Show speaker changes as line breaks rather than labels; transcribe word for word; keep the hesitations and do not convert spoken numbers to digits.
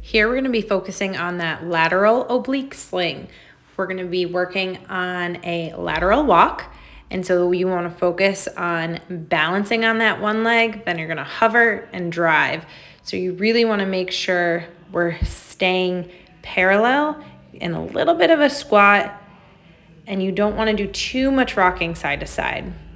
Here we're going to be focusing on that lateral oblique sling. We're going to be working on a lateral walk. And so you want to focus on balancing on that one leg, then you're going to hover and drive. So you really want to make sure we're staying parallel in a little bit of a squat, and you don't want to do too much rocking side to side.